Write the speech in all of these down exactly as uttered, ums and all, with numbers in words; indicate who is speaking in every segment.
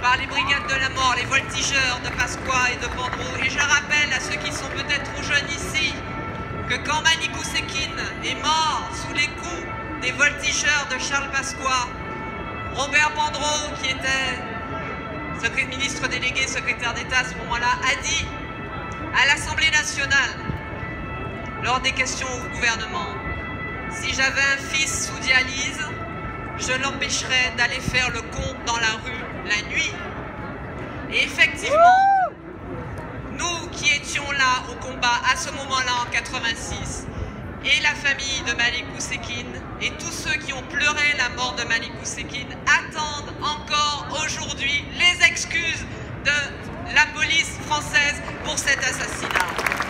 Speaker 1: par les brigades de la mort, les voltigeurs de Pasqua et de Pandro. Et je rappelle à ceux qui sont peut-être trop jeunes ici que quand Malik Oussekine est mort sous les coups des voltigeurs de Charles Pasqua, Robert Pandro, qui était ministre délégué, secrétaire d'État à ce moment-là, a dit à l'Assemblée nationale, lors des questions au gouvernement, si j'avais un fils sous dialyse, je l'empêcherais d'aller faire le con dans la rue la nuit. Et effectivement, nous qui étions là au combat à ce moment-là en quatre-vingt-six, et la famille de Malik Oussekine, et tous ceux qui ont pleuré la mort de Malik Oussekine, attendent encore aujourd'hui les excuses de la police française pour cet assassinat.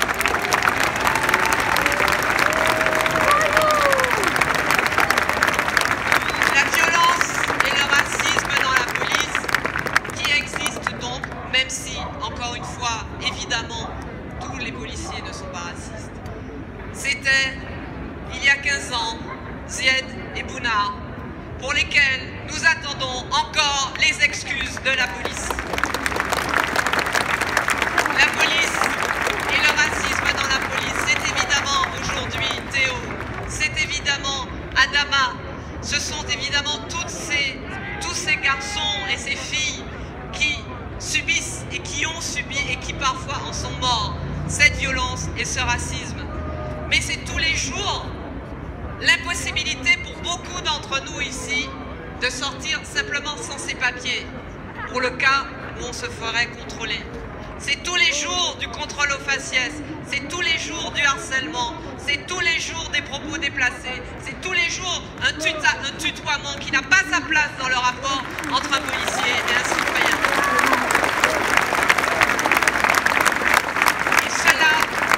Speaker 1: La violence et le racisme dans la police qui existent donc, même si, encore une fois, évidemment, tous les policiers ne sont pas racistes. C'était, il y a quinze ans, Zied et Bouna, pour lesquels nous attendons encore les excuses de la police. La police et le racisme dans la police, c'est évidemment aujourd'hui Théo, c'est évidemment Adama, ce sont évidemment toutes ces, tous ces garçons et ces filles qui subissent et qui ont subi et qui parfois en sont morts, cette violence et ce racisme. Mais c'est tous les jours l'impossibilité pour beaucoup d'entre nous ici de sortir simplement sans ces papiers, pour le cas où on se ferait contrôler. C'est tous les jours du contrôle aux faciès, c'est tous les jours du harcèlement, c'est tous les jours des propos déplacés, c'est tous les jours un, tuta, un tutoiement qui n'a pas sa place dans le rapport entre un policier et un citoyen. Et cela,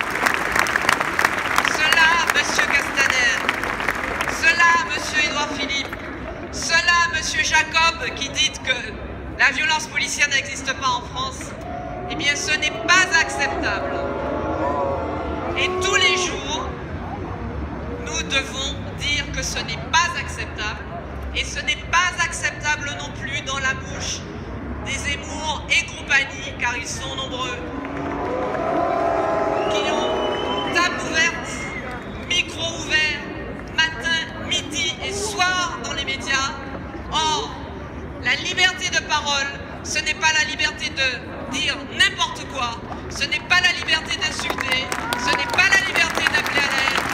Speaker 1: cela, Monsieur Castaner, cela, Monsieur Édouard Philippe, cela, Monsieur Jacob, qui dit que la violence policière n'existe pas en France, eh bien ce n'est pas acceptable. Et tous les jours, nous devons dire que ce n'est pas acceptable. Et ce n'est pas acceptable non plus dans la bouche des Zemmour et compagnie, car ils sont nombreux, qui ont table ouverte, micro ouvert, matin, midi et soir dans les médias. Or, la liberté de parole, ce n'est pas la liberté de dire n'importe quoi, ce n'est pas la liberté d'insulter, ce n'est pas la liberté d'appeler à la haine.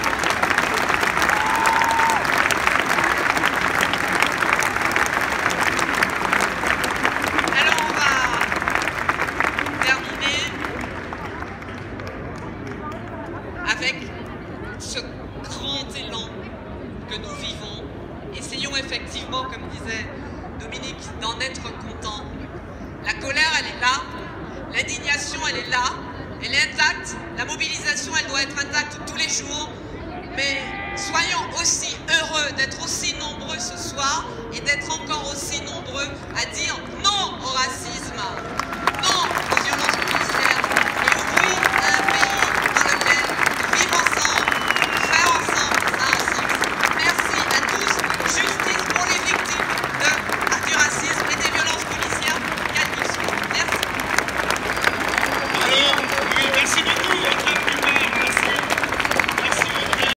Speaker 1: Alors on va terminer avec ce grand élan que nous vivons. Essayons effectivement, comme disait Dominique, d'en être content. La colère, elle est là, l'indignation, elle est là, elle est intacte, la mobilisation, elle doit être intacte tous les jours, mais soyons aussi heureux d'être aussi nombreux ce soir et d'être encore aussi nombreux